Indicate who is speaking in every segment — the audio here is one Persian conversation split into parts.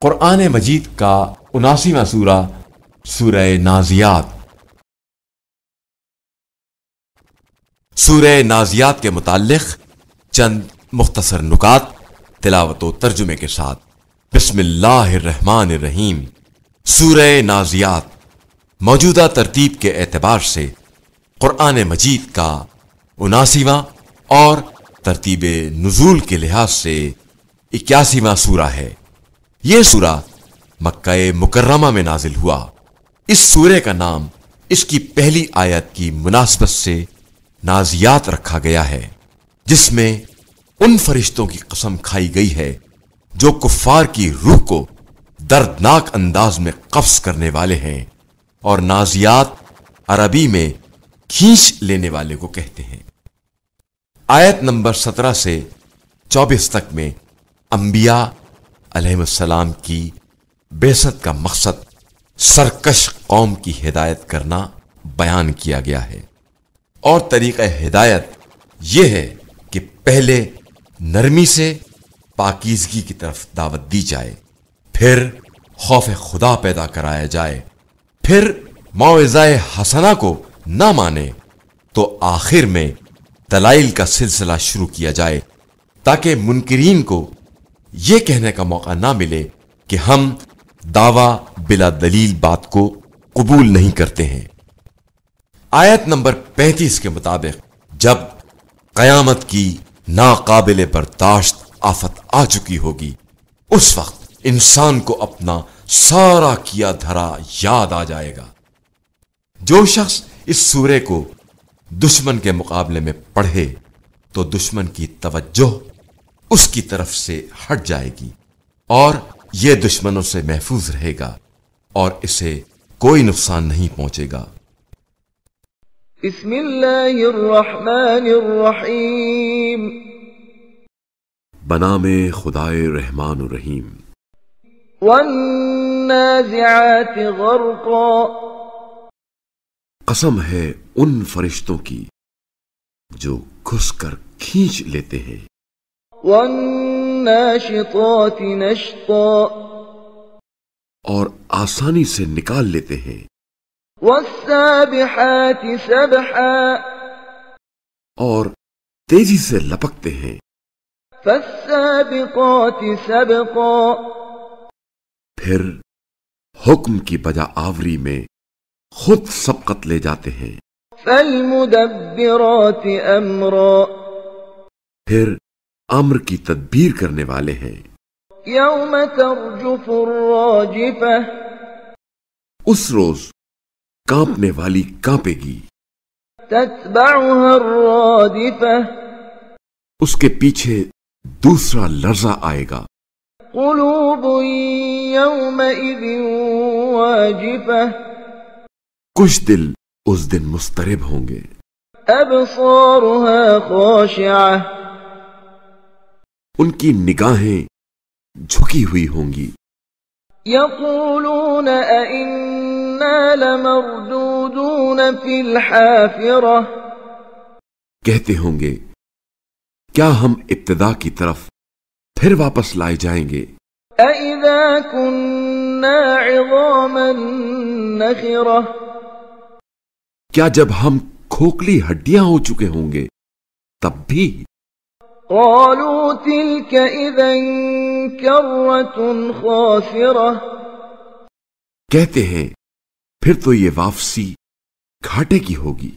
Speaker 1: قرآن مجید کا 79واں سورہ سورہ نازیات۔ سورہ نازیات کے متعلق چند مختصر نکات تلاوت و ترجمے کے ساتھ۔ بسم اللہ الرحمن الرحیم۔ سورہ نازیات موجودہ ترتیب کے اعتبار سے قرآن مجید کا 79واں اور ترتیب نزول کے لحاظ سے 81واں سورہ ہے۔ یہ سورہ مکہ مکرمہ میں نازل ہوا۔ اس سورے کا نام اس کی پہلی آیت کی مناسبت سے نازیات رکھا گیا ہے، جس میں ان فرشتوں کی قسم کھائی گئی ہے جو کفار کی روح کو دردناک انداز میں قبض کرنے والے ہیں، اور نازیات عربی میں کھینچ لینے والے کو کہتے ہیں۔ آیت نمبر 17 سے 24 تک میں انبیاء علیہ السلام کی بعثت کا مقصد سرکش قوم کی ہدایت کرنا بیان کیا گیا ہے، اور طریقہ ہدایت یہ ہے کہ پہلے نرمی سے پاکیزگی کی طرف دعوت دی جائے، پھر خوف خدا پیدا کرایا جائے، پھر موعظہ حسنہ کو نہ مانے تو آخر میں دلائل کا سلسلہ شروع کیا جائے، تاکہ منکرین کو یہ کہنے کا موقع نہ ملے کہ ہم دعویٰ بلا دلیل بات کو قبول نہیں کرتے ہیں۔ آیت نمبر 35 کے مطابق جب قیامت کی ناقابل برداشت آفت آ چکی ہوگی، اس وقت انسان کو اپنا سارا کیا دھرا یاد آ جائے گا۔ جو شخص اس سورے کو دشمن کے مقابلے میں پڑھے تو دشمن کی توجہ اس کی طرف سے ہٹ جائے گی، اور یہ دشمنوں سے محفوظ رہے گا اور اسے کوئی نقصان نہیں پہنچے گا۔
Speaker 2: بسم اللہ الرحمن الرحیم۔
Speaker 1: بنام خدائے رحمان الرحیم۔
Speaker 2: والنازعات غرقا۔
Speaker 1: قسم ہے ان فرشتوں کی جو گھس کر کھینچ لیتے ہیں۔
Speaker 2: والناشطات نشطا۔
Speaker 1: اور آسانی سے نکال لیتے ہیں۔
Speaker 2: والسابحات سبحا۔
Speaker 1: اور تیزی سے لپکتے ہیں۔
Speaker 2: فالسابقات سبقا۔
Speaker 1: پھر حکم کی بجا آوری میں خود سبقت لے جاتے ہیں۔
Speaker 2: فالمدبرات امرا۔
Speaker 1: پھر امر کی تدبیر کرنے والے ہیں۔
Speaker 2: یوم ترجف الراجفہ۔
Speaker 1: اس روز کانپنے والی کانپے گی۔
Speaker 2: تتبعها الرادفہ۔
Speaker 1: اس کے پیچھے دوسرا لرزہ آئے گا۔
Speaker 2: قلوب یومئذ واجفہ۔
Speaker 1: کچھ دل اس دن مضطرب ہوں گے۔
Speaker 2: ابصارها خاشعہ۔
Speaker 1: ان کی نگاہیں جھکی ہوئی ہوں گی۔
Speaker 2: یقولون ائنا لمردودون فی الحافرہ۔
Speaker 1: کہتے ہوں گے کیا ہم ابتدا کی طرف پھر واپس لائے جائیں گے؟
Speaker 2: اذا کننا عظاما نخرہ۔
Speaker 1: کیا جب ہم کھوکھلی ہڈیاں ہو چکے ہوں گے تب بھی؟
Speaker 2: قالوا تلك اذا کرۃ خاسرہ۔
Speaker 1: کہتے ہیں پھر تو یہ واپسی گھاٹے کی ہوگی۔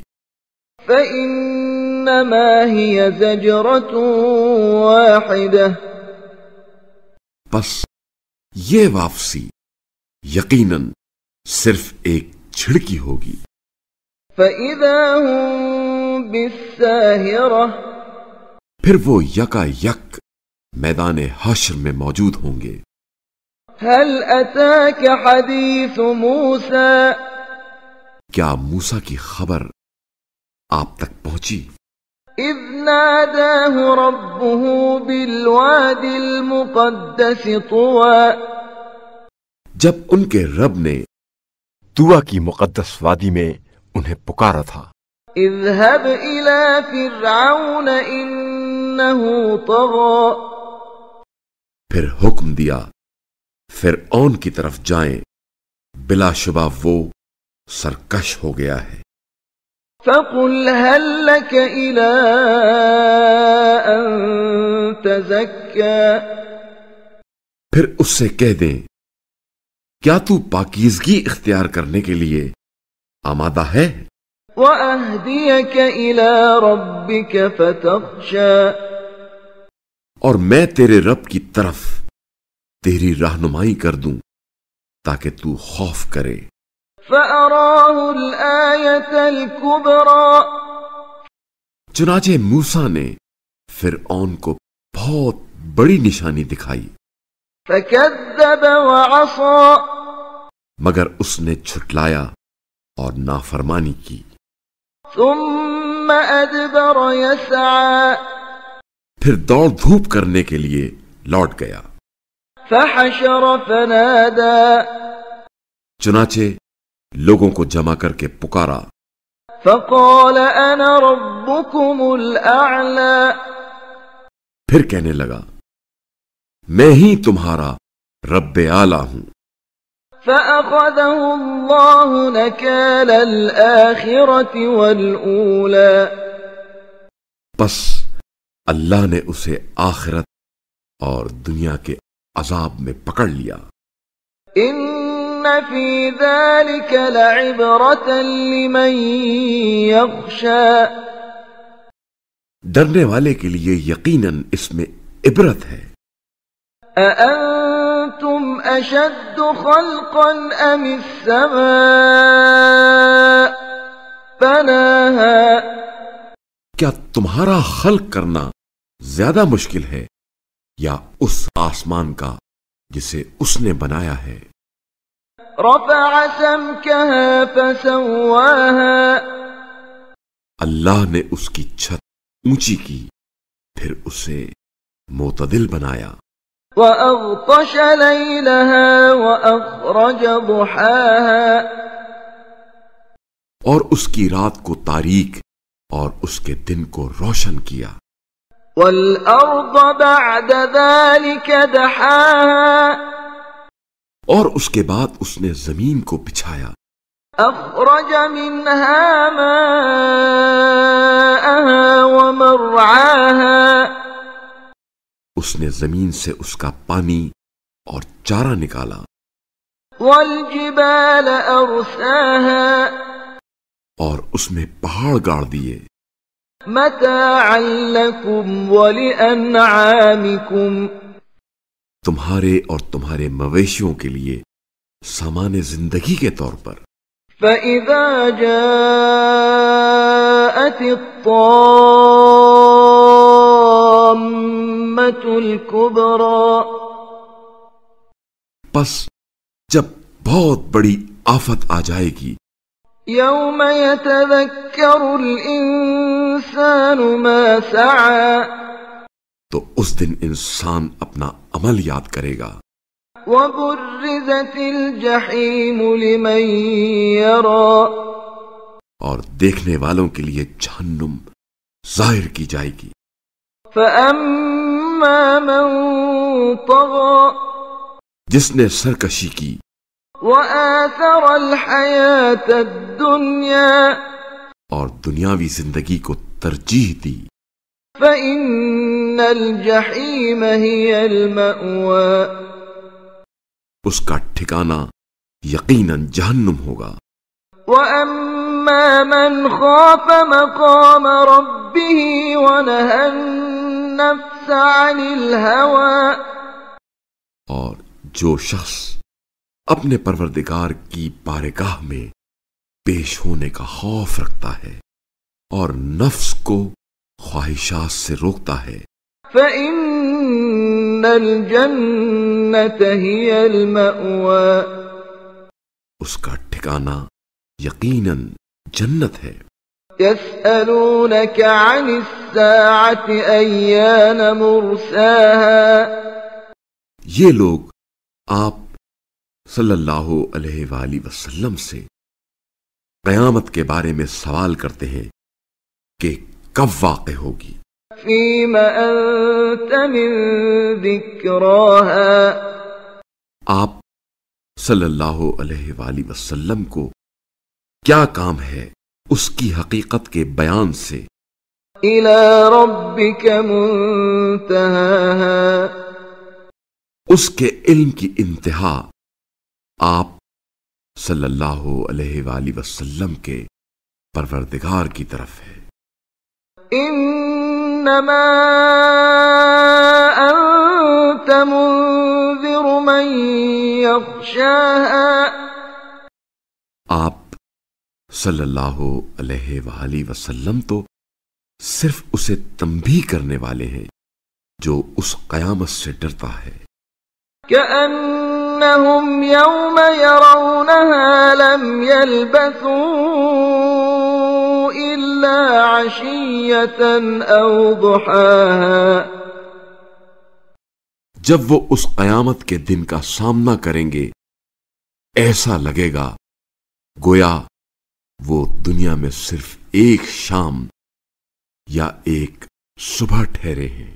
Speaker 2: فإنما هي زجرة واحدة۔
Speaker 1: بس یہ واپسی یقیناً صرف ایک جھڑکی ہوگی۔
Speaker 2: فإذا هم بالساہرة۔
Speaker 1: پھر وہ یکا یک میدان حشر میں موجود ہوں گے۔
Speaker 2: هل أتاك حدیث موسیٰ۔
Speaker 1: کیا موسیٰ کی خبر آپ تک پہنچی؟
Speaker 2: اذ ناداه ربه بالواد المقدس طوى۔
Speaker 1: جب ان کے رب نے طویٰ کی مقدس وادی میں انہیں پکارا تھا۔
Speaker 2: اذهب إلى فرعون إنه طغى۔
Speaker 1: پھر حکم دیا
Speaker 3: فرعون کی طرف جائیں، بلا شبہ وہ سرکش ہو گیا ہے۔
Speaker 2: فقل هل لك إلى أن تزكى
Speaker 3: پھر اس سے کہہ دیں، کیا تو پاکیزگی اختیار کرنے کے لیے آمادہ ہے؟
Speaker 2: وأهديك إلى ربك فتخشى
Speaker 3: اور میں تیرے رب کی طرف تیری رہنمائی کر دوں تاکہ تو خوف کرے۔
Speaker 2: فأراه الآية الكبرى
Speaker 3: چنانچہ موسیٰ نے فرعون کو بہت بڑی نشانی دکھائی،
Speaker 2: فكذب وعصى
Speaker 3: مگر اس نے جھٹلایا اور نافرمانی کی۔
Speaker 2: ثم أدبر يسعى
Speaker 3: پھر دوڑ دھوپ کرنے کے لیے لوٹ گیا۔
Speaker 2: فحشر فنادى
Speaker 3: چنانچہ لوگوں کو جمع کر کے پکارا،
Speaker 2: فقال أنا ربكم الأعلى
Speaker 3: پھر کہنے لگا، میں ہی تمہارا رب اعلیٰ ہوں۔
Speaker 2: فأخذه الله نكال الآخرة والأولى
Speaker 3: پس اللہ نے اسے آخرت اور دنیا کے عذاب میں پکڑ لیا۔
Speaker 2: إن في ذلك لعبرة لمن يخشى
Speaker 3: ڈرنے والے کے لیے یقیناً اس میں عبرت ہے۔
Speaker 2: أأنتم أشد خلقا أم السماء بناها
Speaker 3: کیا تمہارا خلق کرنا زیادہ مشکل ہے یا اس آسمان کا جسے اس نے بنایا ہے؟
Speaker 2: رفع سمكها فسواها
Speaker 3: اللہ نے اس کی چھت اونچی کی، پھر اسے معتدل بنایا۔
Speaker 2: وأغطش ليلها وأخرج ضحاها
Speaker 3: اور اس کی رات کو تاریک اور اس کے دن کو روشن کیا۔
Speaker 2: والأرض بعد ذلك دحاها
Speaker 3: اور اس کے بعد اس نے زمین کو بچھایا،
Speaker 2: أخرج منها ماءها ومرعاها
Speaker 3: اس نے زمین سے اس کا پانی اور چارہ نکالا،
Speaker 2: والجبال أرساها
Speaker 3: اور اس میں پہاڑ گاڑ دیے،
Speaker 2: متاعا لكم ولأنعامكم
Speaker 3: تمہارے اور تمہارے مویشیوں کے لیے سامان زندگی کے طور پر۔
Speaker 2: فإذا جاءت الطامة الكبرى
Speaker 3: پس جب بہت بڑی آفت آ جائے گی،
Speaker 2: يوم يتذكر الإنسان ما سعى
Speaker 3: تو اس دن انسان اپنا عمل یاد کرے گا،
Speaker 2: وبرزت الجحيم لمن يرى
Speaker 3: اور دیکھنے والوں کے لیے جہنم ظاہر کی جائے گی۔
Speaker 2: فأما من طغى
Speaker 3: جس نے سرکشی کی
Speaker 2: وآثر الحياة الدنيا
Speaker 3: اور دنیاوی زندگی کو ترجیح دی،
Speaker 2: فإن الجحيم هي المأوى
Speaker 3: اس کا ٹھکانہ یقیناً جہنم ہوگا۔
Speaker 2: وأما من خاف مقام ربه ونهى النفس عن الهوى
Speaker 3: اور جو شخص اپنے پروردگار کی بارگاہ میں پیش ہونے کا خوف رکھتا ہے اور نفس کو خواہشات سے روکتا ہے،
Speaker 2: فإن الجنة هي المأوى
Speaker 3: اس کا ٹھکانہ یقیناً جنت ہے۔
Speaker 2: يسألونك عن الساعة أيان مرساها
Speaker 3: یہ لوگ آپ صلی اللہ علیہ وآلہ وسلم سے قیامت کے بارے میں سوال کرتے ہیں کہ کب واقع ہوگی۔
Speaker 2: فيما أنت من ذكراها
Speaker 3: आप सल्लल्लाहु अलैहि वसल्लम को क्या काम है उसकी हकीकत के बयान से
Speaker 2: इला रब्बिक मुंतहाहा,
Speaker 3: उसके इल्म की इंतहा आप सल्लल्लाहु अलैहि वसल्लम के परवरदिगार की तरफ है।
Speaker 2: इन्नमा अंत मुंज़िर मन यख्शाहा,
Speaker 3: आप सल्लल्लाहु अलैहि वसल्लम तो सिर्फ उसे तंबीह करने वाले हैं जो उस क़यामत से डरता है।
Speaker 2: कअन्नहुम यौम यरौनहा लम यल्बसू इल्ला अशिय्यतन औ दुहाहा,
Speaker 3: जब वो उस क़यामत के दिन का सामना करेंगे ऐसा लगेगा गोया वो दुनिया में सिर्फ एक शाम या एक सुबह ठहरे हैं।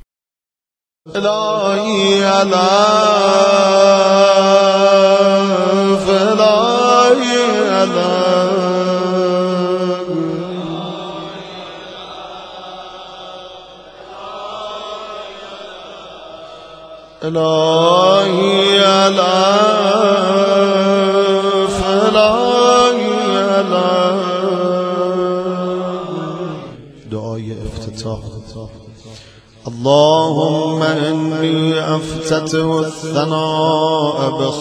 Speaker 4: اللهم إني أفتتح الثناء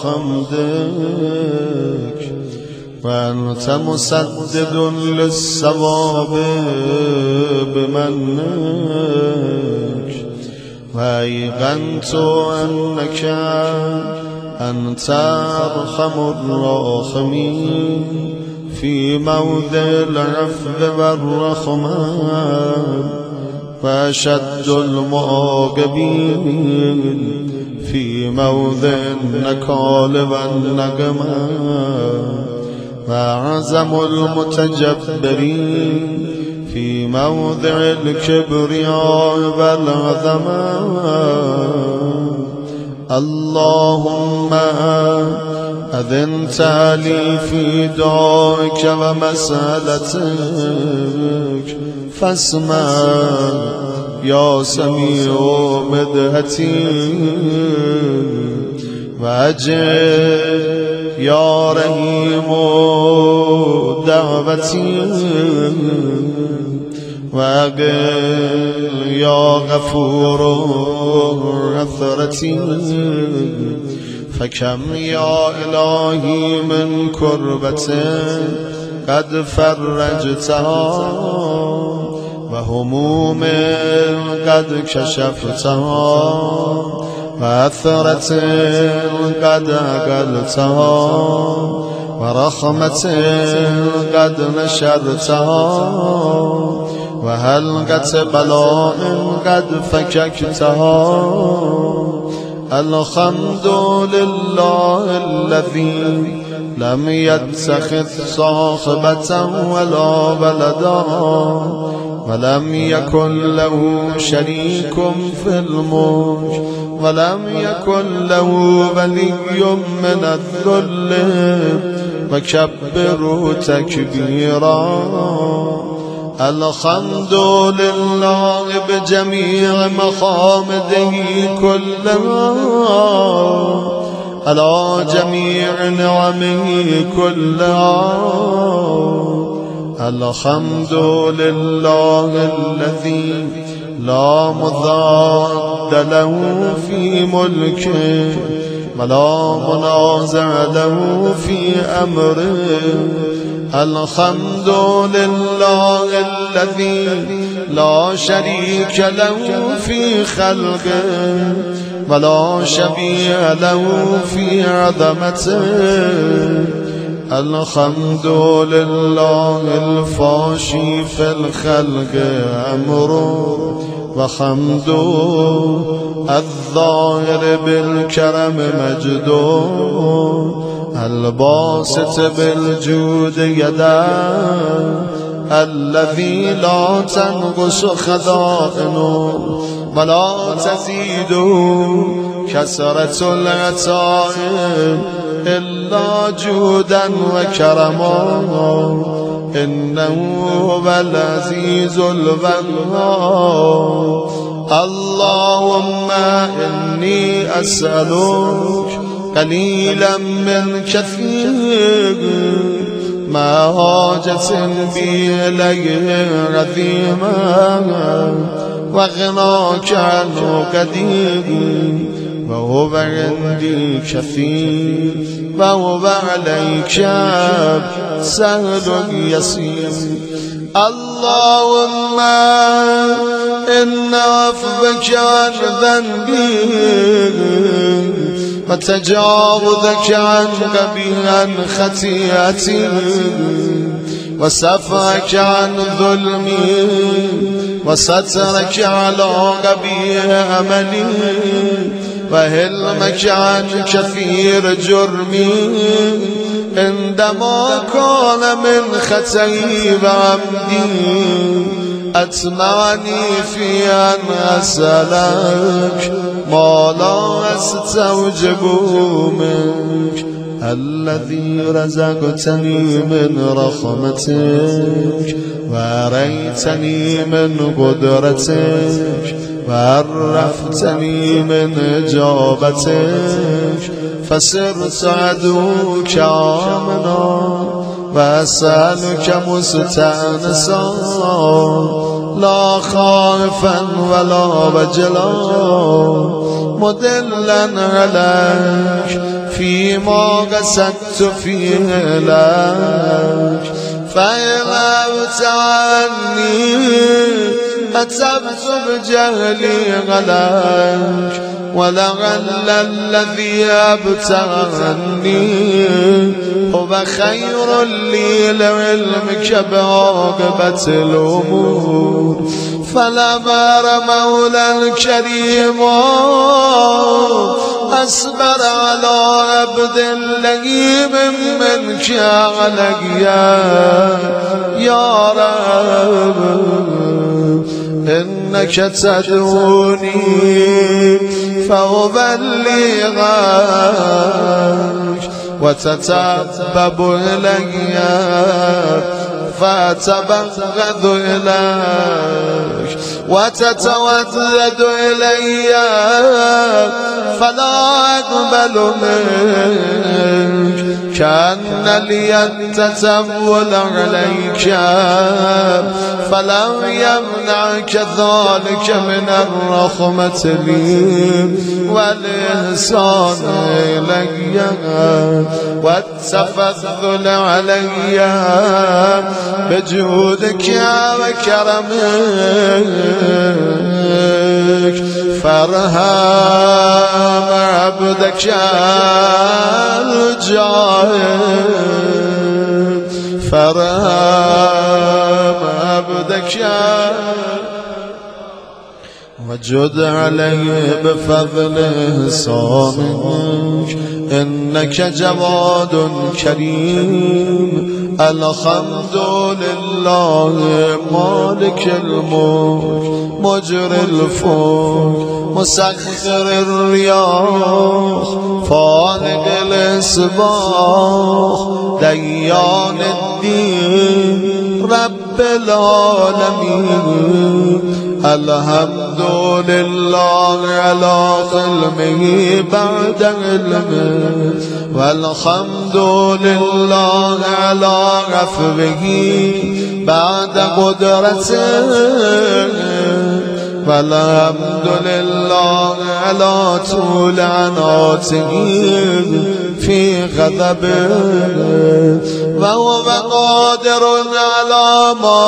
Speaker 4: بحمدك وأنت مسدد للصواب بمنك، وأيقنت أنك أنت أرحم الراحمين في موضع العفو والرحمن، وأشد المعاقبين في موضع النكال والنقمة، وأعظم المتجبرين في موضع الكبرياء والعظمة. اللهم أذنت لي في دعائك ومسألتك فاسمع يا سميع مدحتي، وأجب يا رحيم دعوتي، وأقل يا غفور عثرتي. فكم يا إلهي من كربة قد فرجتها، وهموم قد كشفتها، وأثرة قد أقلتها، ورحمة قد نشرتها، وهلقة بلاء قد فككتها. الحمد لله الذي لم يتخذ صاحبة ولا ولدا، ولم يكن له شريك في الملك، ولم يكن له ولي من الذل، وكبره تكبيرا. الحمد لله بجميع محامده كلها، على جميع نعمه كلها. الحمد لله الذي لا مضاد له في ملكه، ولا منازع له في أمره. الحمد لله الذي لا شريك له في خلقه، ولا شبيه له في عظمته. الحمد لله الفاشي في الخلق أمره، وحمده الظاهر بالكرم مجده، الباسط بالجود يده، الذي لا تنقص خزائنه ولا تزيده كسرة العطاء إلا جودا وكرما إنه هو العزيز الوهاب اللهم إني أسألك قليلا من كثير ما حاجة بي إليه رثيما وغناك عنه قدير وهو عندي كثير وهو عليك سهل يسير اللهم إن عفوك عن ذنبي وتجاوزك عن عن خطيئتي وصفحك عن ظلمي وسترك على قبيح أملي وهلمك عن كثير جرمي عندما كان من خطئي وعمدي أتمعني في أن أسألك ما لا أستوجب منك الذي رزقتني من رحمتك وأريتني من قدرتك وعرفتني من إجابتك فصرت عدوك آمنا وأسألك مستأنسا لا خائفا ولا وجلا مدلا عليك فيما قصدت فيه لك فإن أبت عني أتبت بجهلي عليك ولعل الذي أبت عني هو خير لي لعلمك بعاقبة الأمور فلما رمولا الكريم أصبر على عبد اللئيم منك علي يا رب إنك تدعوني فأبلغك وتتبب إلي فأتبغض إليك وتتودد إلي فلا أقبل منك كأن لي التتول عليك فلم يمنعك ذلك من الرحمة لي والإحسان إلي والتفضل علي بجودك وكرمك فارحم عبدك الجاهل فارحم عبدك وجد عليه بفضل إحسانك إنك جواد كريم الحمد لله مالك الملك مجري الفلك مسخر الرياح فالق الإصباح ديان الدين رب العالمين الحمد لله على علمه بعد علمه والحمد لله على عفوه بعد قدرته والحمد لله على طول عناته في غضبه وهو قادر على ما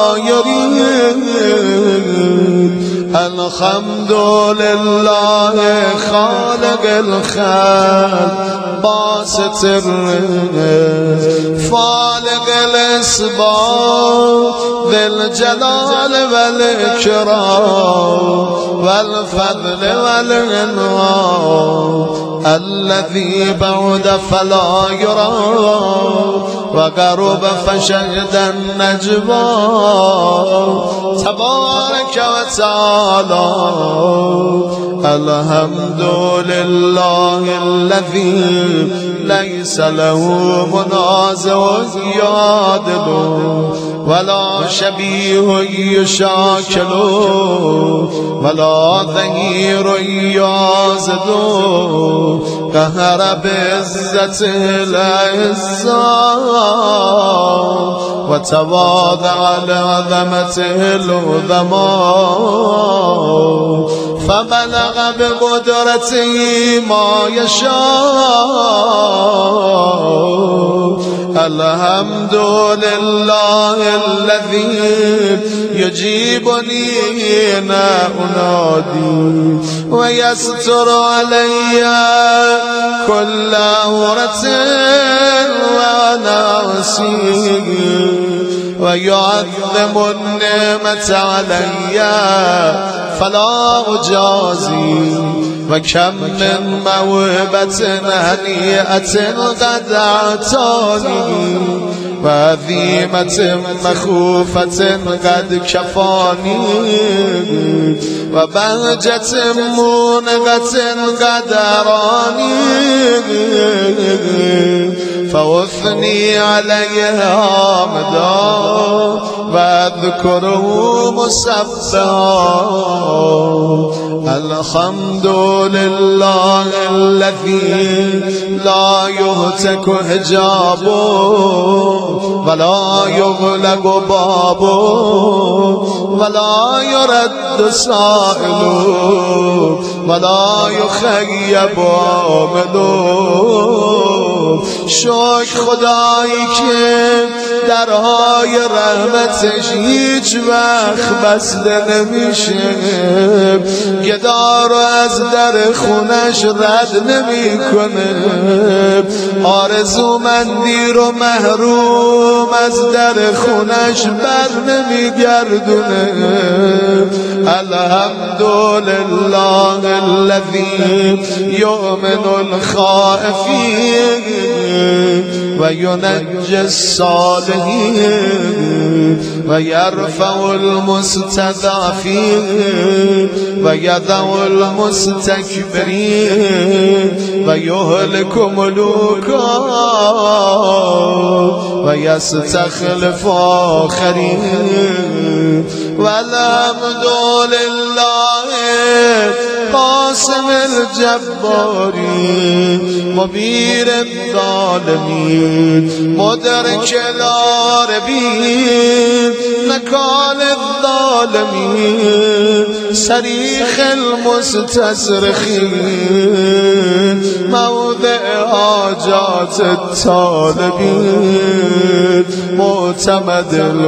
Speaker 4: يريد الحمد لله خالق الخلق باسط الرزق فالق الاسباب ذي الجلال والإكرام والفضل والعنوان الذي بعد فلا يرى وغرب فشهد النجوى تبارك وتعالى الحمد لله الذي ليس له منازع يعادل ولا شبيه يشاكل ولا ظهير يعزد قهر بعزة العزة وتواضع لعظمته العظماء فبلغ بقدرته ما يشاء الحمد لله الذي يجيبني حين أنادي ويستر علي كل عورة وأنا أسيء ويعظم النعمة علي فلا أجازي وكم من موهبة هنيئة قد أعطاني وعظيمة مخوفة قد كفاني وبهجة مونغة قد أراني فأثني عليه حامدا واذكره مسبحا الحمد لله الذي لا يهتك حجابه ولا يغلق بابه ولا يرد سائله ولا يخيب عامله شکر خدایی که درهای رحمتش هیچ وقت بسته نمیشه گدا رو از در خونش رد نمیکنه آرزومندی رو محروم از در خونش بر نمیگردونه الحمد لله الذي يؤمن الخائفين وينجي الصالحين ويرفع المستضعفين ويضع المستكبرين ويهلك ملوكا ويستخلف آخرين والحمد لله قاسم الجبارين مبير الظالمين مدرك العاربين نكال الظالمين صريخ المستصرخين موضع حاجات الطالبين معتمد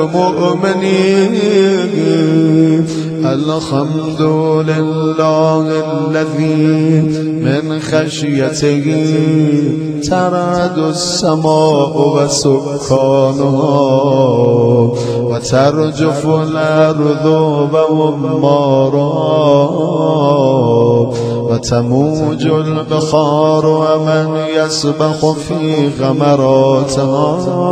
Speaker 4: المؤمنين الحمد لله الذي من خشيته ترعد السماء وسكانها وترجف الأرض وأمارها وتموج البحار ومن يسبح في غمراتها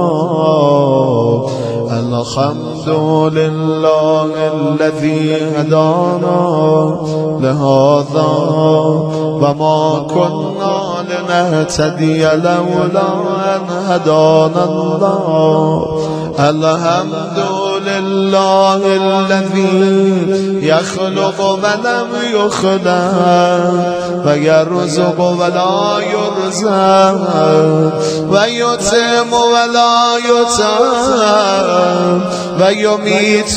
Speaker 4: الحمد لله الذي هدانا لهذا وما كنا لنهتدي لولا أن هدانا الله الحمد لله الذي يخلق ولم يخلق ويرزق ولا يرزق ويطعم ولا يطعم ويميت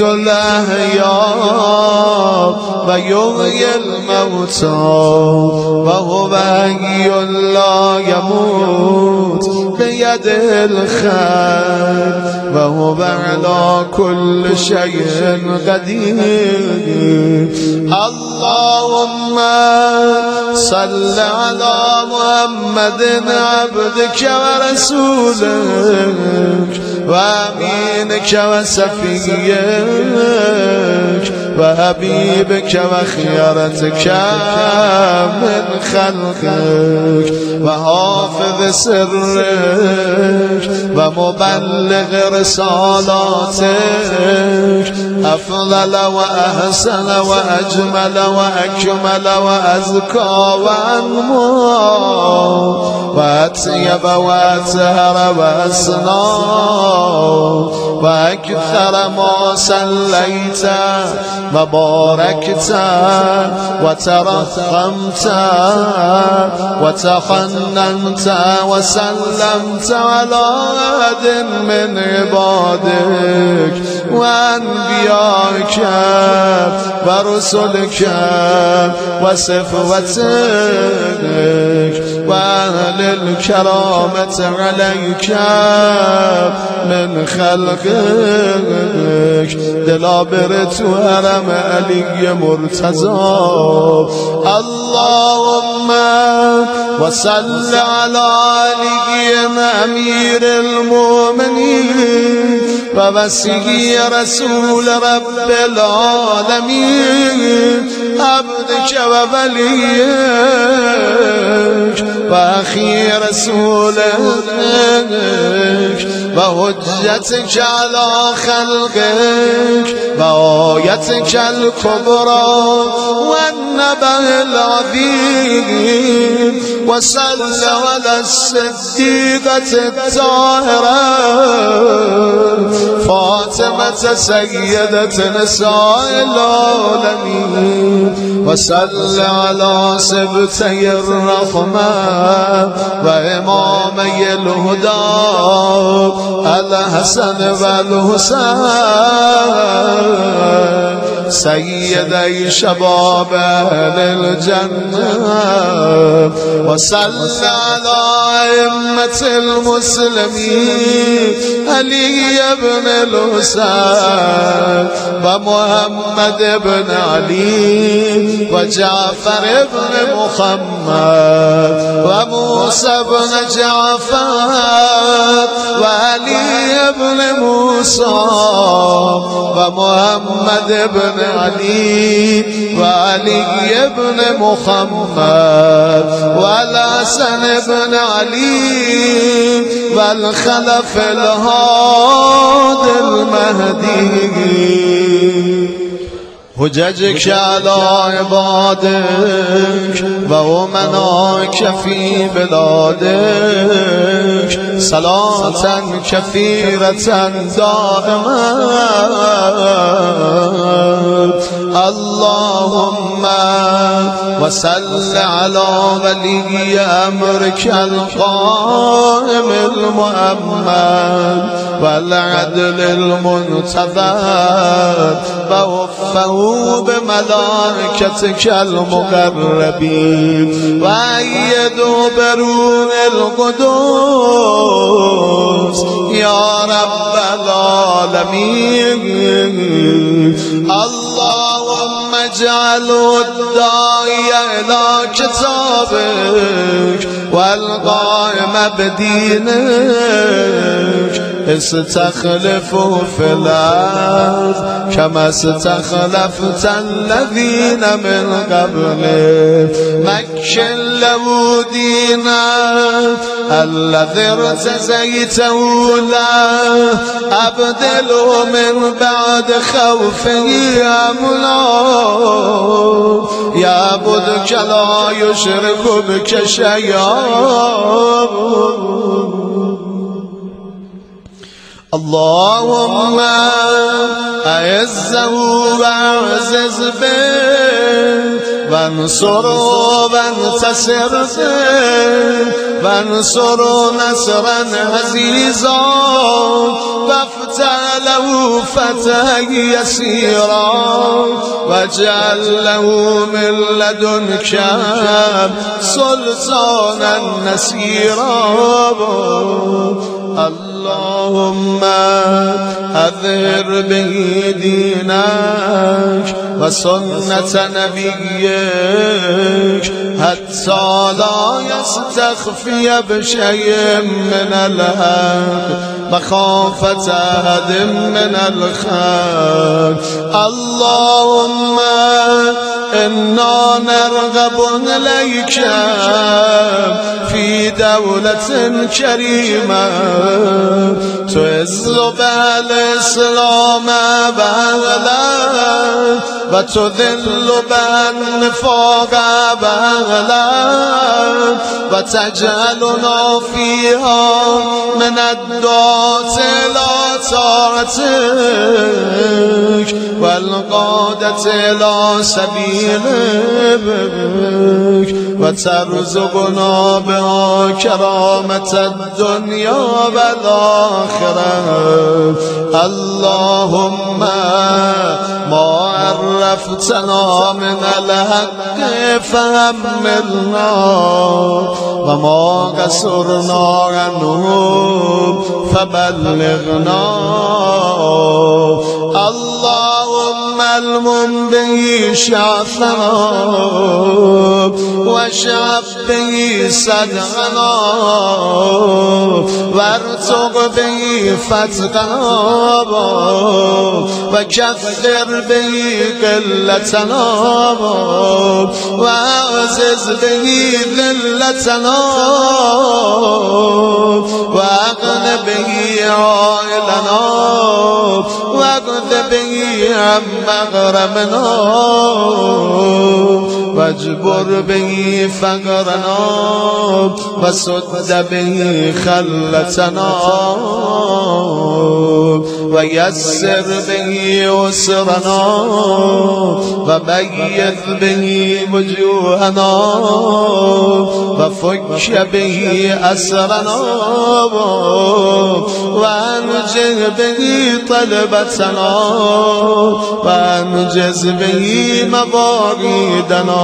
Speaker 4: الأحياء ويحيي الموتى وهو حي لا يموت بيده الخير وهو على كل شيء قدير اللهم صل على محمد عبدك ورسولك وأمينك وسفيك وحبيبك وخيرتك من خلقك وحافظ سرك و مبلغ رسالاتك أفضل وأحسن وأجمل وأكمل وأزكى وأنمى وأطيب وأطهر وأسنى وأكثر ما صليت وباركت وترحمت وتحننت وسلمت على أحد من عبادك وأنبيائك ورسلك وصفوتك وأهل الكرامة عليك من خلقك دلابرت وهرم علي مرتضى اللهم وصل على علي أمير المؤمنين ووسيء رسول رب العالمين عبدك ووليك وأخي رسولك وحجتك على خلقك وآيتك الكبرى والنبأ العظيم وصل على الصديقة الطاهرة فاطمة سيدة نساء العالمين وصل على سبتي الرحمة وإمامي الهدى الحسن والحسين سيدي شباب أهل الجنة وصل على أئمة المسلمين علي بن الحسين ومحمد بن علي وجعفر بن محمد وموسى بن جعفر وعلي بن موسى ومحمد بن علي وعلي بن محمد والحسن بن علي والخلف الهادي المهدي حججك على عبادك وأمناك في بلادك صلاة كثيرة دائمة اللهم وصل على ولي أمرك القائم المؤمن والعدل المنتظر ووفه بملائكتك المقربين وأيدوا برون القدوس يا رب العالمين اللهم اجعلوا الداعي إلى كتابك والقائم بدينك استخلفوا في الأرض كما استخلفت الذين من قبله مكن له دينك الذي ارتزيته له أبدله من بعد خوفه أمنا يعبدك لا يشرك بك شيئا اللهم أعزه وأعزز به وانصره وانتصر به وانصر نصرا عزيزا وافتح له فتحا يسيرا واجعل له من لدنك سلطانا نصيرا اللهم أظهر به دينك وسنة نبيك حتى لا يستخفي بشيء من الحق مخافة أحد من الخلق اللهم إنا نرغب إليك في دولة كريمة تعز بالإسلام بغلا وتذل بالنفاق بغلا وتجعلنا فيها من الدعاة إلى طاعتك والقادة إلى سبيلك وترزقنا بها كرامة الدنيا والآخرة. اللهم ما عرفتنا من الحق فحملنا وما قصرنا عنه فبلغنا. اللهم المن به شعثنا وشعب به صدقنا وارزق به فتقنا وكثر به قلتنا واعزز به ذلتنا واغن به عائلنا واغن به عن مغرمنا واجبر به فقرنا وسد به خلتنا ويسر به يسرنا وبيض به وجوهنا وفك به أسرنا وانجز به طلبتنا وانجز به مواعيدنا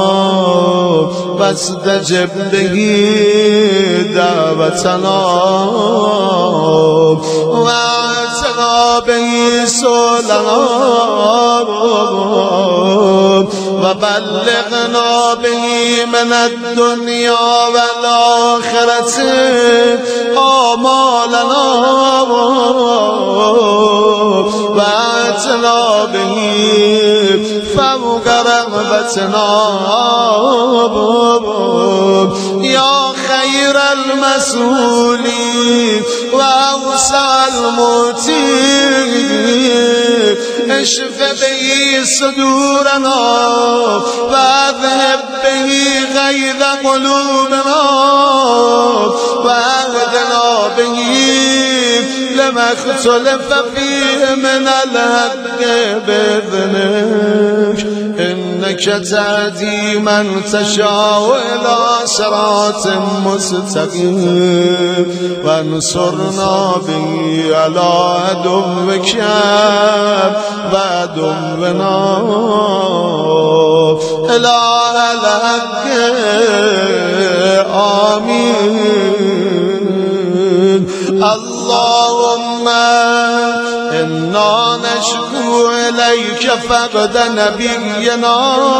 Speaker 4: واستجب به دعوتنا واعتنا به سؤلنا وبلغنا به من الدنيا والآخرة آمالنا واعتنا به فوق رغبتنا يا خير المسؤولين وأوسع المطيع اشف به صدورنا واذهب به غيظ قلوبنا واهدنا به لما اختلف فيه من الحق بإذنك إنك تهدي من تشاء إلى صراط مستقيم وانصرنا به على عدوك وعدونا إله الحق آمين. اللهم إنا نشكو إليك فقد نبينا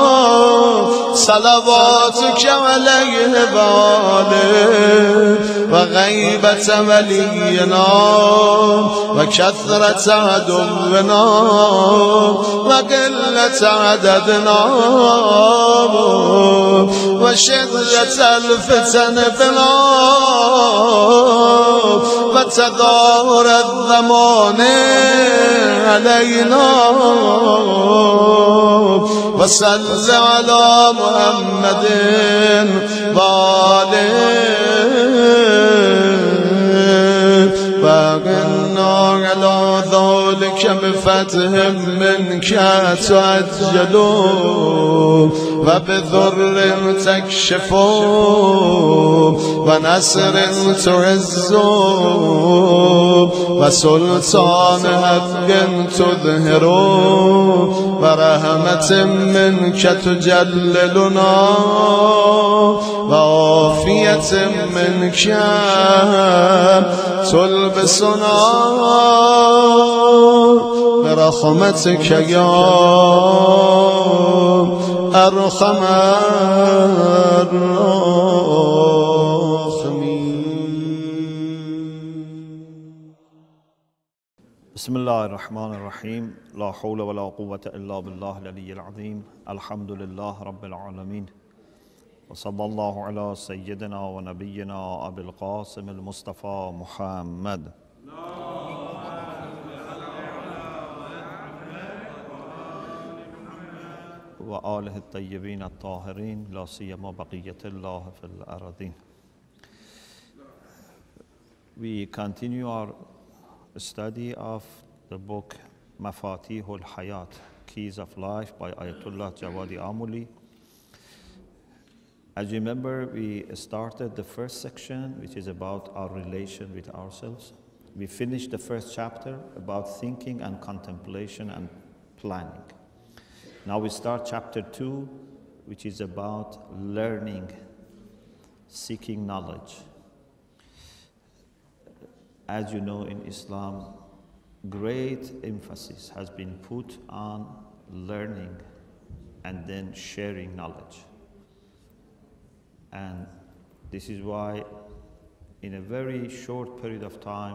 Speaker 4: صلواتك عليه وآله وغيبة ولينا وكثرة عدونا وقلة عددنا وشدة الفتن بنا وتظاهر الزمان علينا وصل على محمد وآله وقنا على ذلك بفتح منك تعجل وبذر تكشف ونصر تعز وسلطان حق تظهر ورحمة منك تجللنا وعافية منك تلبسنا برحمتك يا أرحم الراحمين.
Speaker 5: بسم الله الرحمن الرحيم. لا حول ولا قوة إلا بالله العلي العظيم. الحمد لله رب العالمين وصلى الله على سيدنا ونبينا أبي القاسم المصطفى محمد. وآله الطيبين الطاهرين لا سيما بقية الله في الأراضين. We continue our study of the book Mafatihul Hayat, Keys of Life by Ayatollah Jawadi Amuli. As you remember, we started the first section, which is about our relation with ourselves. We finished the first chapter about thinking and contemplation and planning. Now we start chapter 2, which is about learning, seeking knowledge. As you know, in Islam, great emphasis has been put on learning and then sharing knowledge. And this is why, in a very short period of time,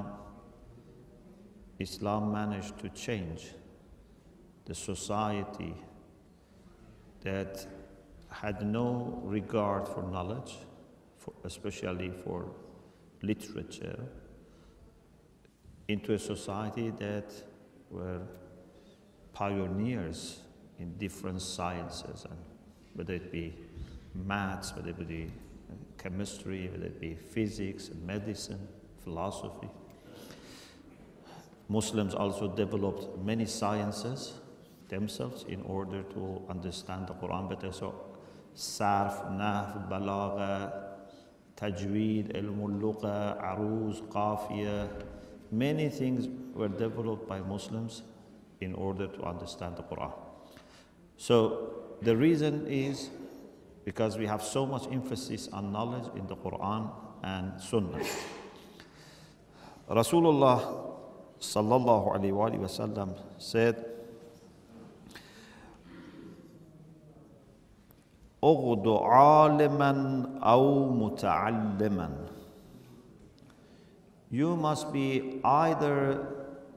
Speaker 5: Islam managed to change the society that had no regard for knowledge, especially for literature, into a society that were pioneers in different sciences, and whether it be maths, whether it be chemistry, whether it be physics, medicine, philosophy. Muslims also developed many sciences themselves in order to understand the Quran better. So, sarf, nahv, balagha, tajweed, ilmul lugha, aruz, qafiya, many things were developed by Muslims in order to understand the Quran. So, the reason is because we have so much emphasis on knowledge in the Quran and Sunnah. Rasulullah sallallahu alaihi wasallam said, "Ughdu aliman aw muta'alliman." You must be either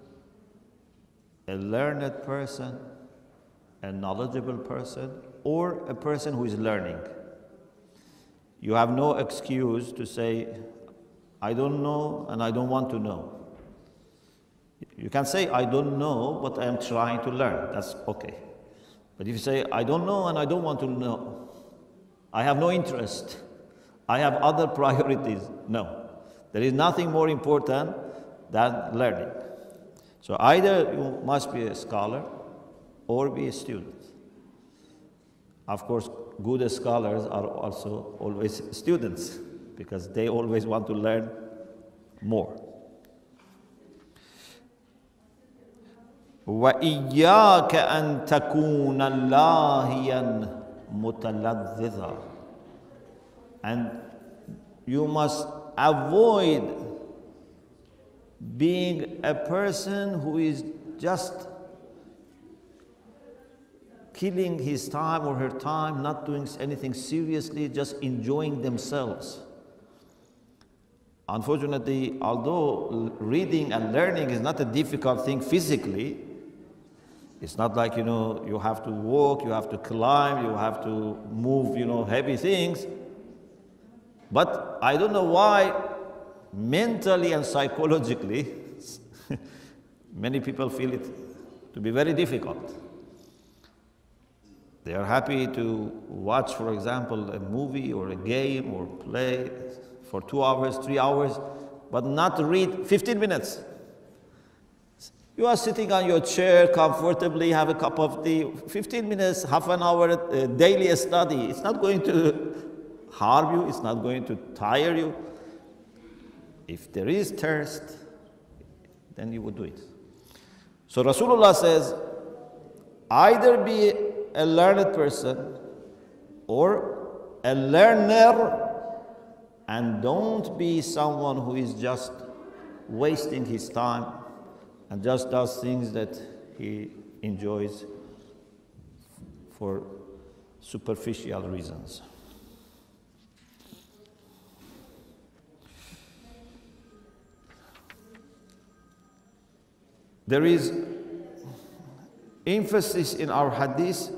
Speaker 5: a learned person, a knowledgeable person, or a person who is learning. You have no excuse to say, I don't know and I don't want to know. You can say, I don't know, but I am trying to learn. That's okay. But if you say, I don't know and I don't want to know, I have no interest, I have other priorities, no. There is nothing more important than learning. So either you must be a scholar or be a student. Of course, good scholars are also always students because they always want to learn more. وَإِيَّاكَ أَن تَكُونَ لَاهِيًا مُتَلَذِّذًا. And you must avoid being a person who is just killing his time or her time, not doing anything seriously, just enjoying themselves. Unfortunately, although reading and learning is not a difficult thing physically, it's not like, you have to walk, you have to climb, you have to move, heavy things. But I don't know why, mentally and psychologically, many people feel it to be very difficult. They are happy to watch, for example, a movie or a game or play for 2 hours, 3 hours, but not read 15 minutes. You are sitting on your chair comfortably, have a cup of tea, 15 minutes, half an hour daily study. It's not going to harm you, it's not going to tire you. If there is thirst, then you would do it. So Rasulullah says, either be a learned person or a learner, and don't be someone who is just wasting his time and just does things that he enjoys for superficial reasons. There is emphasis in our hadith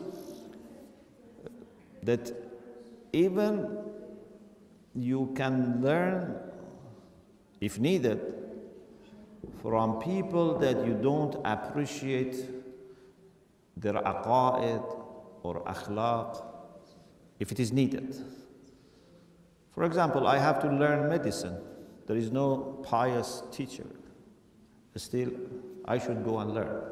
Speaker 5: that even you can learn, if needed, from people that you don't appreciate their aqa'id or akhlaq if it is needed. For example, I have to learn medicine. There is no pious teacher. Still, I should go and learn.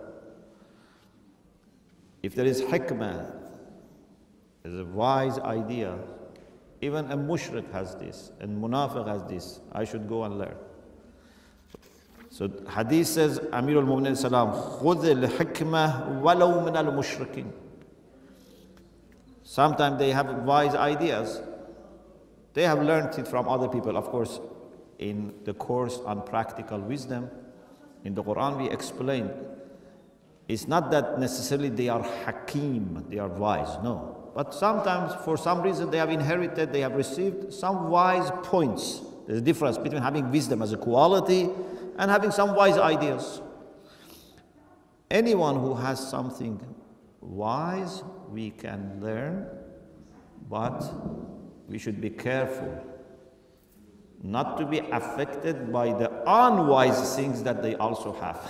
Speaker 5: If there is hikmah, there's a wise idea, even a mushrik has this, and munafiq has this, I should go and learn. So hadith says, Amirul Mu'minin salam, خُذِ الْحِكْمَةِ وَلَوْ مِنَ الْمُشْرِكِينَ. Sometimes they have wise ideas. They have learned it from other people, of course, in the course on practical wisdom. In the Quran we explain, it's not that necessarily they are hakim, they are wise, no. But sometimes, for some reason, they have inherited, they have received some wise points. There's a difference between having wisdom as a quality and having some wise ideas. Anyone who has something wise, we can learn, but we should be careful not to be affected by the unwise things that they also have.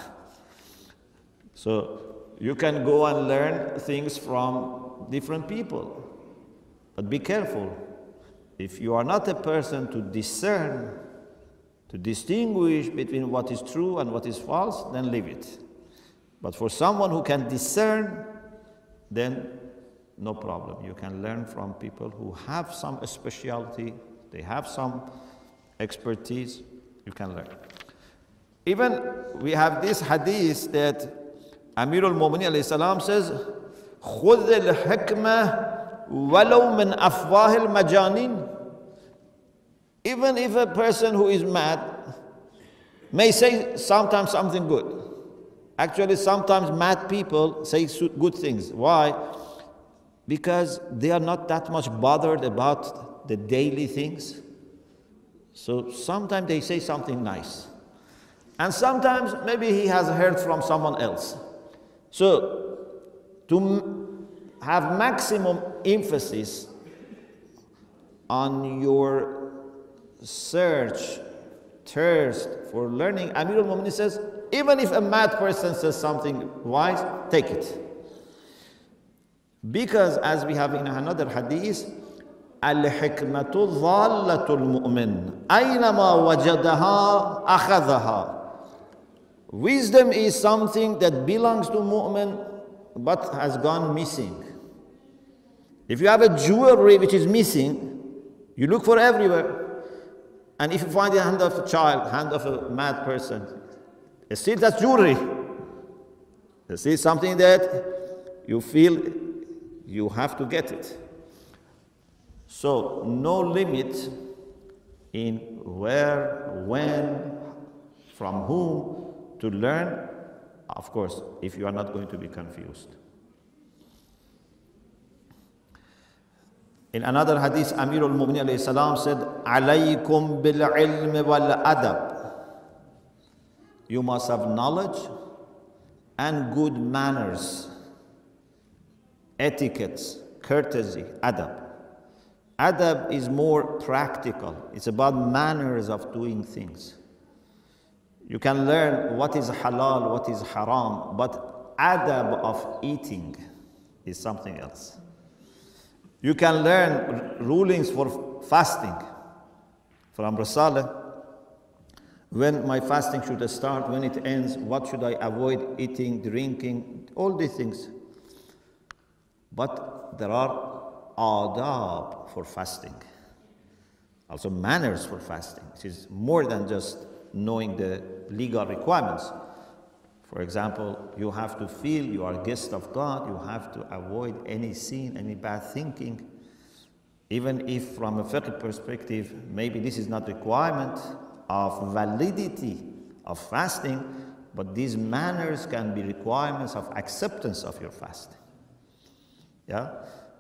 Speaker 5: So you can go and learn things from different people, but be careful. If you are not a person to discern, to distinguish between what is true and what is false, then leave it. But for someone who can discern, then no problem. You can learn from people who have some specialty, they have some expertise, you can learn. Even we have this hadith that Amirul Mu'minin alayhi salam says, خُذِ الْحِكْمَةِ وَلَوْ مِنْ أَفْوَاهِ الْمَجَانِينَ. Even if a person who is mad may say sometimes something good. Actually, sometimes mad people say good things. Why? Because they are not that much bothered about the daily things. So sometimes they say something nice. And sometimes maybe he has heard from someone else. So to have maximum emphasis on your search, thirst for learning, Amirul Mu'minin says, even if a mad person says something wise, take it. Because as we have in another hadith, الحكمة ضالة المؤمن أينما وجدها أخذها. Wisdom is something that belongs to mu'min but has gone missing. If you have a jewelry which is missing, you look for everywhere. And if you find the hand of a child, hand of a mad person, still that's jewelry. This is something that you feel you have to get it. So no limit in where, when, from whom to learn, of course, if you are not going to be confused. In another hadith, Amirul Mu'minin alayhi salam said, "Alaykum bil ilm wal adab." You must have knowledge and good manners, etiquettes, courtesy, adab. Adab is more practical. It's about manners of doing things. You can learn what is halal, what is haram, but adab of eating is something else. You can learn rulings for fasting from Rasulullah. When my fasting should start, when it ends, what should I avoid eating, drinking, all these things. But there are adab for fasting, also manners for fasting. It is more than just knowing the legal requirements. For example, you have to feel you are a guest of God, you have to avoid any sin, any bad thinking. Even if from a fiqh perspective, maybe this is not a requirement of validity of fasting, but these manners can be requirements of acceptance of your fasting. Yeah?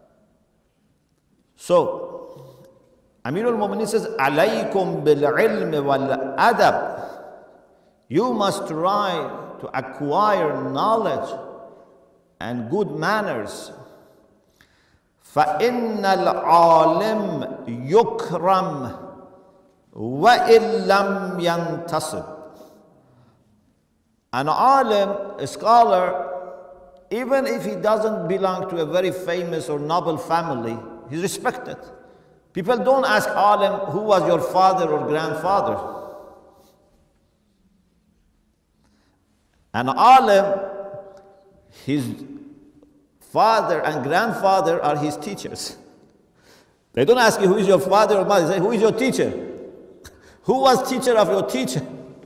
Speaker 5: So, Amirul Mu'minin says, "Alaykum bil ilm wal adab." You must try to acquire knowledge and good manners. فَإِنَّ الْعَالِمْ يُكْرَمْ وَإِن لَمْ يَنْتَصِبْ. An alim, a scholar, even if he doesn't belong to a very famous or noble family, he's respected. People don't ask alim, who was your father or grandfather? An alim, his father and grandfather are his teachers. They don't ask you who is your father or mother, they say who is your teacher? Who was teacher of your teacher?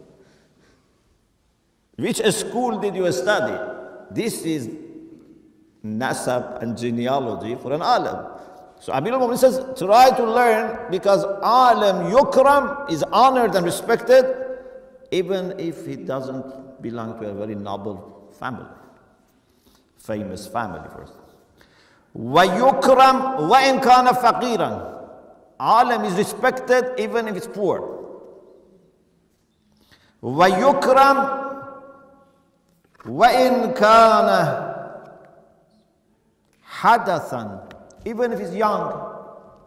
Speaker 5: Which school did you study? This is nasab and genealogy for an alim. So Amir al-Mu'minin says, try to learn, because alim yukram is honored and respected, even if he doesn't belong to a very noble family, famous family first. وَيُكْرَمْ وَإِنْ كَانَ فَقِيرًا. Alim is respected even if it's poor. وَيُكْرَمْ وَإِنْ كَانَ حَدَثًا. Even if he's young.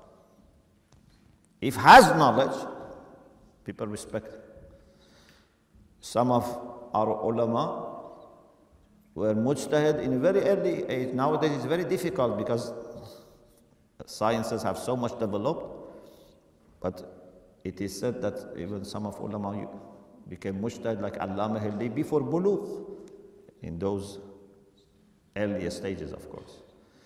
Speaker 5: If has knowledge, people respect him. Some of our ulama were mujtahid in a very early age. Nowadays it's very difficult because sciences have so much developed. But it is said that even some of ulama became mujtahid like Allama Hilli before bulugh, in those earlier stages, of course.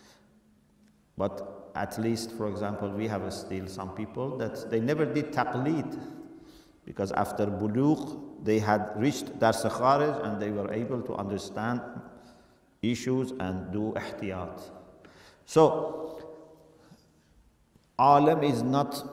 Speaker 5: But at least, for example, we have still some people that they never did taqleed, because after bulugh they had reached dars kharij and they were able to understand issues and do ihtiyat. So, alim is not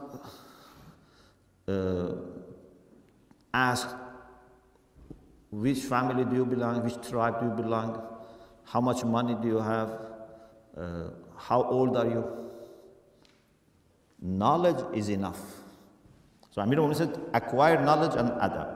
Speaker 5: asked which family do you belong, which tribe do you belong, how much money do you have, how old are you? Knowledge is enough. So Amir al-Mu'minin said, acquire knowledge and adab.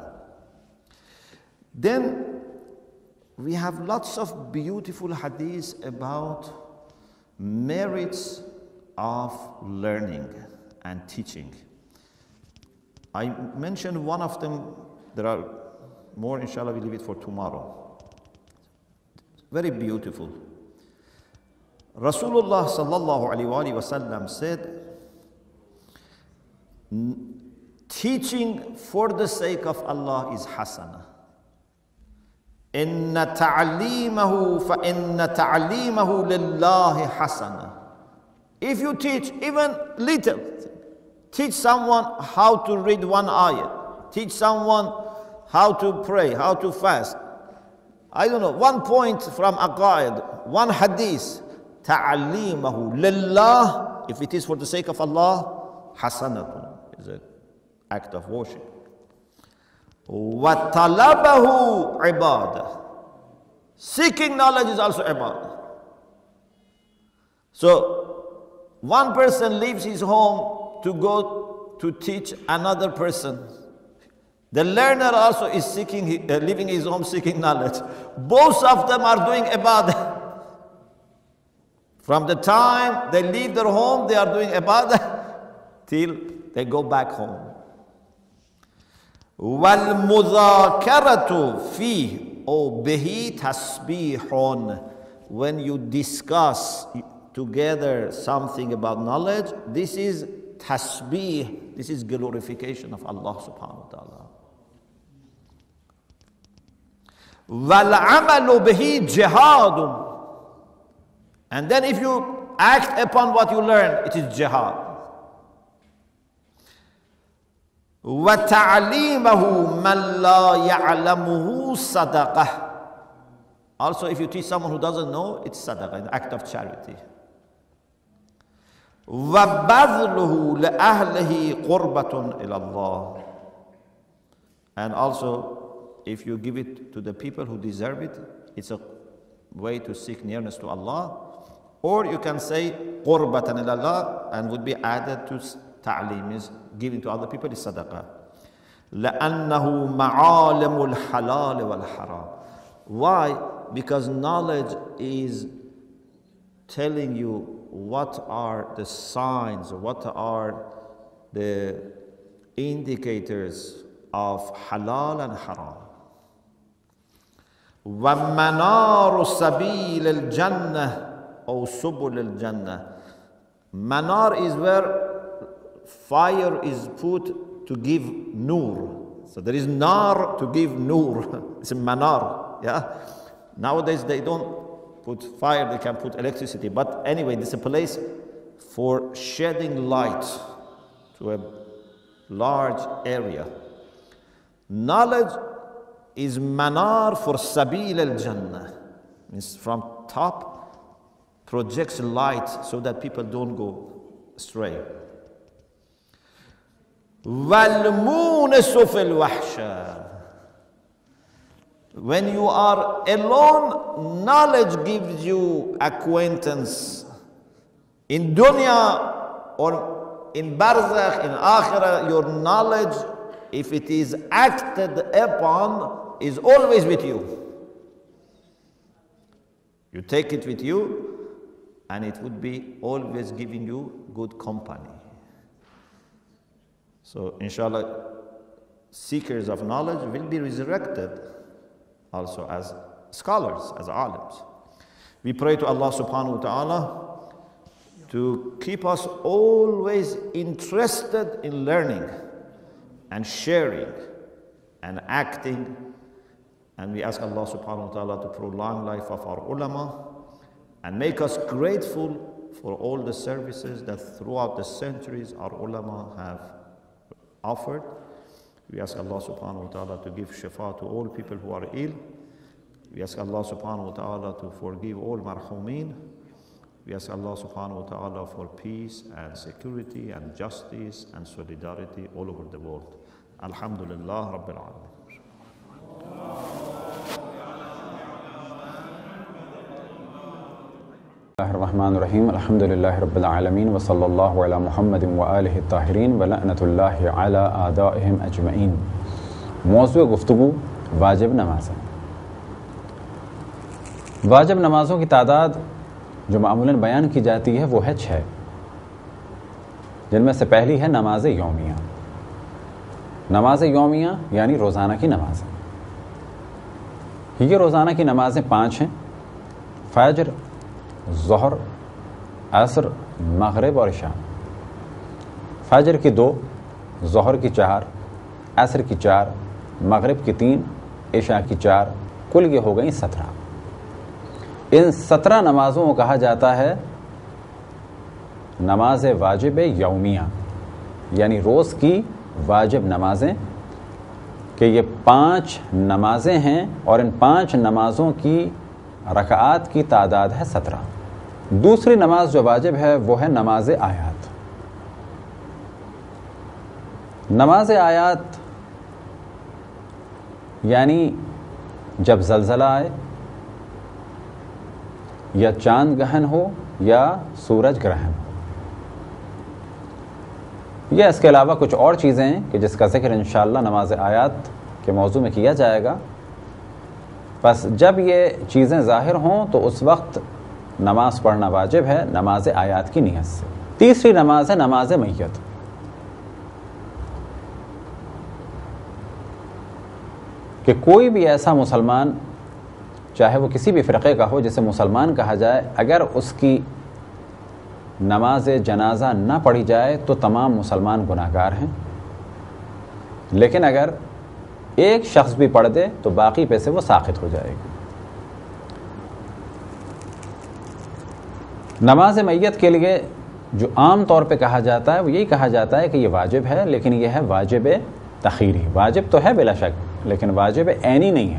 Speaker 5: Then we have lots of beautiful hadiths about merits of learning and teaching. I mentioned one of them. There are more, inshallah, we leave it for tomorrow. Very beautiful. Rasulullah sallallahu alaihi wasallam said, teaching for the sake of Allah is hasana. Inna ta'limahu fa inna ta'limahu lillahi hasana. If you teach even little, teach someone how to read one ayah, teach someone how to pray, how to fast. I don't know, 1 point from aqaid, one hadith, ta'limahu lillah, if it is for the sake of Allah, hasanatun, is an act of worship. Wa talabahu ibadah. Seeking knowledge is also ibadah. So, one person leaves his home to go to teach another person. The learner also is seeking, leaving his home seeking knowledge. Both of them are doing ibadah. From the time they leave their home, they are doing ibadah till they go back home. وَالْمُذَاكَرَةُ فِيهِ أو بِهِ تَسْبِيحٌ. When you discuss together something about knowledge, this is tasbih, this is glorification of Allah subhanahu wa ta'ala. وَالْعَمَلُ بِهِ جِهَادٌ. And then if you act upon what you learn, it is jihad. وَتَعْلِيمَهُ مَنْ لَا يَعْلَمُهُ صَدَقَةٌ. Also, if you teach someone who doesn't know, it's sadaqah, an act of charity. وَبَذْلُهُ لَأَهْلِهِ قُرْبَةٌ إِلَى اللَّهِ. And also, if you give it to the people who deserve it, it's a way to seek nearness to Allah. Or you can say قُرْبَةً إِلَى اللَّهِ, and would be added to ta'lim, is giving to other people, is sadaqah. لَأَنَّهُ مَعَالِمُ الْحَلَالِ وَالْحَرَامِ. Why? Because knowledge is telling you what are the signs, what are the indicators of halal and haram. وَمَنَارُ سَبِيلِ الْجَنَّةِ or سُبُلِ الْجَنَّةِ. Manar is where fire is put to give nur. So there is nar to give nur. It's a manar. Yeah. Nowadays they don't put fire, they can put electricity. But anyway, this is a place for shedding light to a large area. Knowledge is manar for sabil al-jannah. Means from top projects light so that people don't go astray. وَالْمُونِسُ فِي الْوَحْشَةِ. When you are alone, knowledge gives you acquaintance. In dunya or in barzakh, in akhirah, your knowledge, if it is acted upon, is always with you. You take it with you, and it would be always giving you good company. So, inshallah, seekers of knowledge will be resurrected also as scholars, as alims. We pray to Allah subhanahu wa ta'ala to keep us always interested in learning and sharing and acting. And we ask Allah subhanahu wa ta'ala to prolong life of our ulama and make us grateful for all the services that throughout the centuries our ulama have offered. We ask Allah subhanahu wa ta'ala to give shifa to all people who are ill. We ask Allah subhanahu wa ta'ala to forgive all marhumeen. We ask Allah subhanahu wa ta'ala for peace and security and justice and solidarity all over the world. Alhamdulillah Rabbil Alameen.
Speaker 6: الرحمن الرحیم الحمد للہ رب العالمین وصلی اللہ علی محمد وآلہ الطاہرین ولعنۃ اللہ علی اعدائہم اجمعین. موضوع گفتگو واجب نمازیں. واجب نمازوں کی تعداد جو معمولاً بیان کی جاتی ہے وہ ہے 6، جن میں سے پہلی ہے نماز یومیہ. نماز یومیہ یعنی روزانہ کی نمازیں. یہ روزانہ کی نمازیں 5 ہیں: فجر، ظہر، عصر، مغرب اور عشاء. فجر کی 2، ظہر کی 4، عصر کی 4، مغرب کی 3، عشاء کی 4، کل یہ ہو گئیں 17. ان 17 نمازوں کو کہا جاتا ہے نماز واجب یومیہ، یعنی روز کی واجب نمازیں، کہ یہ 5 نمازیں ہیں اور ان 5 نمازوں کی رکعات کی تعداد ہے 17. دوسری نماز جو واجب ہے وہ ہے نماز آیات. نماز آیات یعنی جب زلزلہ آئے یا چاند گرہن ہو یا سورج گرہن ہو، یا اس کے علاوہ کچھ اور چیزیں ہیں کہ جس کا ذکر انشاءاللہ نماز آیات کے موضوع میں کیا جائے گا. بس جب یہ چیزیں ظاہر ہوں تو اس وقت نماز پڑھنا واجب ہے نماز آیات کی نیت سے. تیسری نماز ہے نماز میت. کہ کوئی بھی ایسا مسلمان، چاہے وہ کسی بھی فرقے کا ہو، جسے مسلمان کہا جائے، اگر اس کی نماز جنازہ نہ پڑھی جائے تو تمام مسلمان گناہگار ہیں. لیکن اگر ایک شخص بھی پڑھ دے تو باقی پہ سے وہ ساقط ہو جائے گی. نماز میت کے لیے جو عام طور پہ کہا جاتا ہے وہ یہی کہا جاتا ہے کہ یہ واجب ہے، لیکن یہ ہے واجب تخیری. واجب تو ہے بلا شک، لیکن واجب عینی نہیں ہے،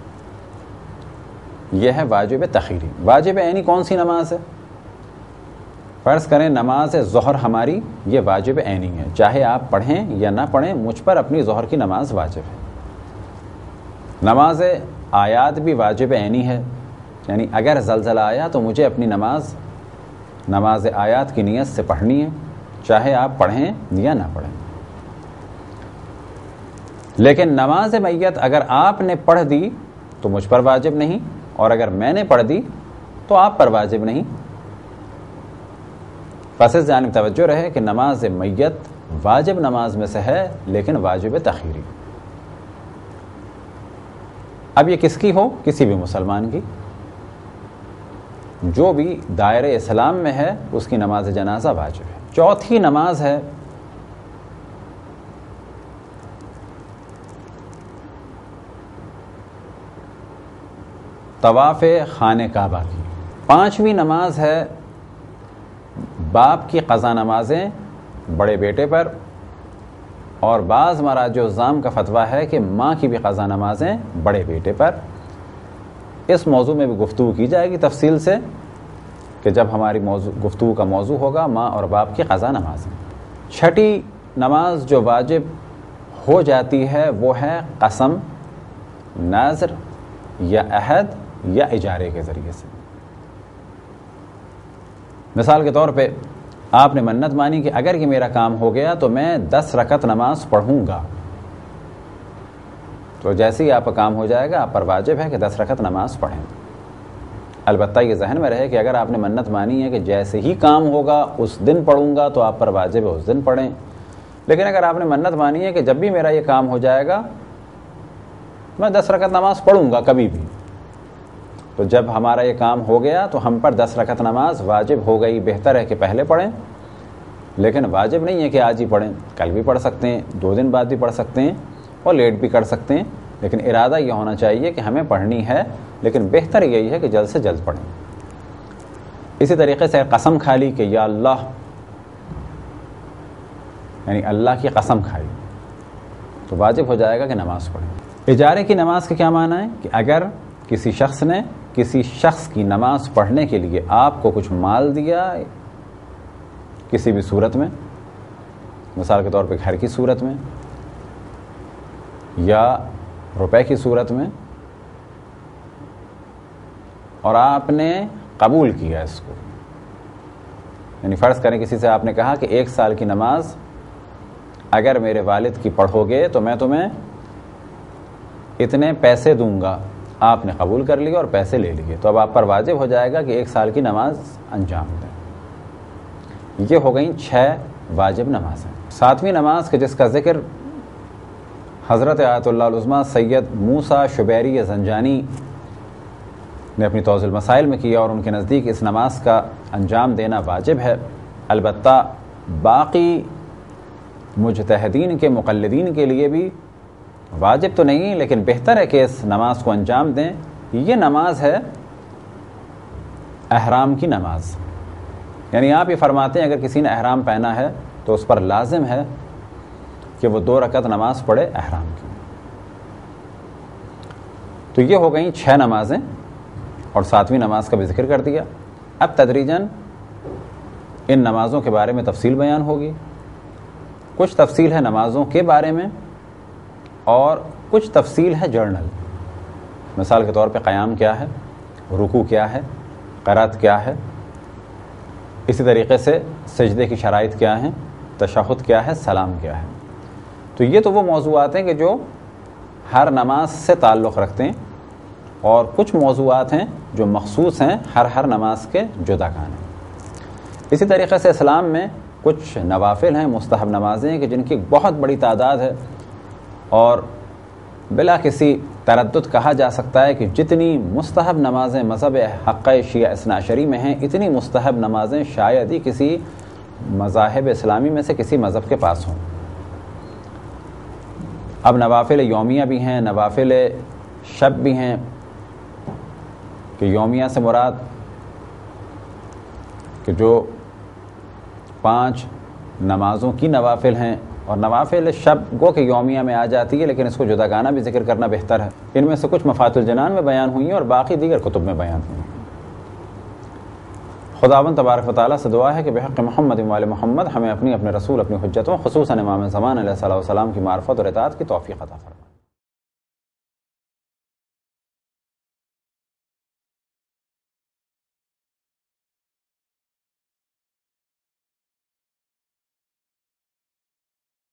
Speaker 6: یہ ہے واجب تخیری. واجب عینی کون سی نماز ہے؟ فرض کریں نماز ظہر ہماری، یہ واجب عینی ہے، چاہے آپ پڑھیں یا نہ پڑھیں، مجھ پر اپنی ظہر کی نماز واجب ہے. نماز آیات بھی واجب عینی ہے، یعنی اگر زلزلہ آیا تو مجھے اپنی نماز آیات کی نیت سے پڑھنی ہے، چاہے آپ پڑھیں یا نہ پڑھیں. لیکن نماز میت اگر آپ نے پڑھ دی تو مجھ پر واجب نہیں، اور اگر میں نے پڑھ دی تو آپ پر واجب نہیں. پس اس جانب توجہ رہے کہ نماز میت واجب نماز میں سے ہے، لیکن واجب تخیری. اب یہ کس کی ہو؟ کسی بھی مسلمان کی، جو بھی دائرہ اسلام میں ہے اس کی نماز جنازہ واجب ہے۔ چوتھی نماز ہے طواف خانہ کعبہ کی۔ پانچویں نماز ہے باپ کی قضا نمازیں بڑے بیٹے پر، اور بعض مراجع الزام کا فتویٰ ہے کہ ماں کی بھی قضا نمازیں بڑے بیٹے پر۔ اس موضوع میں بھی گفتگو کی جائے گی تفصیل سے کہ جب ہماری گفتگو کا موضوع ہوگا ماں اور باپ کی قضا نمازیں۔ چھٹی نماز جو واجب ہو جاتی ہے وہ ہے قسم، نذر یا عہد یا اجارے کے ذریعے سے۔ مثال کے طور پہ آپ نے منت مانی کہ اگر یہ میرا کام ہو گیا تو میں 10 رکعت نماز پڑھوں گا، تو جیسے ہی آپ کا کام ہو جائے گا آپ پر واجب ہے کہ 10 رکعت نماز پڑھیں۔ البتہ یہ ذہن میں رہے کہ اگر آپ نے منت مانی ہے کہ جیسے ہی کام ہوگا اس دن پڑھوں گا تو آپ پر واجب ہے اس دن پڑھیں، لیکن اگر آپ نے منت مانی ہے کہ جب بھی میرا یہ کام ہو جائے گا میں 10 رکعت نماز پڑھوں گا کبھی بھی، تو جب ہمارا یہ کام ہو گیا تو ہم پر 10 رکعت نماز واجب ہو گئی۔ بہتر ہے کہ پہلے پڑھیں، لیکن واجب نہیں ہے کہ آج ہی پڑھیں، کل بھی پڑھ سکتے ہیں، 2 دن بعد بھی پڑھ سکتے ہیں اور لیٹ بھی کر سکتے ہیں، لیکن ارادہ یہ ہونا چاہیے کہ ہمیں پڑھنی ہے، لیکن بہتر یہی ہے کہ جلد سے جلد پڑھیں۔ اسی طریقے سے قسم کھا لی کہ یا اللہ، یعنی اللہ کی قسم کھائی، تو واجب ہو جائے گا کہ نماز پڑھیں۔ اجارے کی نماز کے کیا معنی ہے کہ اگر کسی شخص نے کسی شخص کی نماز پڑھنے کے لیے آپ کو کچھ مال دیا کسی بھی صورت میں، مثال کے طور پہ گھر کی صورت میں یا روپے کی صورت میں، اور آپ نے قبول کیا اس کو، یعنی فرض کریں کسی سے آپ نے کہا کہ 1 سال کی نماز اگر میرے والد کی پڑھو گے تو میں تمہیں اتنے پیسے دوں گا، آپ نے قبول کر لیا اور پیسے لے لیے، تو اب آپ پر واجب ہو جائے گا کہ 1 سال کی نماز انجام دیں۔ یہ ہو گئیں 6 واجب نمازیں۔ 7ویں نماز کے جس کا ذکر حضرت آیت اللہ العظمیٰ سید موسیٰ شبیری زنجانی نے اپنی توضیح المسائل میں کیا، اور ان کے نزدیک اس نماز کا انجام دینا واجب ہے۔ البتہ باقی مجتہدین کے مقلدین کے لیے بھی واجب تو نہیں، لیکن بہتر ہے کہ اس نماز کو انجام دیں۔ یہ نماز ہے احرام کی نماز، یعنی آپ یہ فرماتے ہیں اگر کسی نے احرام پہنا ہے تو اس پر لازم ہے کہ وہ 2 رکعت نماز پڑھے احرام کی۔ تو یہ ہو گئیں 6 نمازیں، اور 7ویں نماز کا بھی ذکر کر دیا۔ اب تدریجاً ان نمازوں کے بارے میں تفصیل بیان ہوگی۔ کچھ تفصیل ہے نمازوں کے بارے میں اور کچھ تفصیل ہے جرنل۔ مثال کے طور پہ قیام کیا ہے، رکوع کیا ہے، قرات کیا ہے، اسی طریقے سے سجدے کی شرائط کیا ہیں، تشہد کیا ہے، سلام کیا ہے۔ تو یہ تو وہ موضوعات ہیں کہ جو ہر نماز سے تعلق رکھتے ہیں، اور کچھ موضوعات ہیں جو مخصوص ہیں ہر نماز کے جدا کان ہیں۔ اسی طریقے سے اسلام میں کچھ نوافل ہیں، مستحب نمازیں کہ جن کی بہت بڑی تعداد ہے، اور بلا کسی تردد کہا جا سکتا ہے کہ جتنی مستحب نمازیں مذہب حقہ شیعہ اثنا عشری میں ہیں، اتنی مستحب نمازیں شاید ہی کسی مذاہب اسلامی میں سے کسی مذہب کے پاس ہوں۔ اب نوافل یومیہ بھی ہیں، نوافل شب بھی ہیں، کہ یومیہ سے مراد کہ جو 5 نمازوں کی نوافل ہیں، اور نوافل شب گو کہ یومیہ میں آ جاتی ہے، لیکن اس کو جداگانہ بھی ذکر کرنا بہتر ہے۔ ان میں سے کچھ مفاتح الجنان میں بیان ہوئی ہیں اور باقی دیگر کتب میں بیان ہوئی ہیں۔ خداوند تبارک و تعالیٰ سے دعا ہے کہ بحق محمد و آل محمد ہمیں اپنے رسول، اپنی حجتوں، خصوصاً امام زمان علیہ السلام کی معرفت اور اطاعت کی توفیق عطا فرمائے۔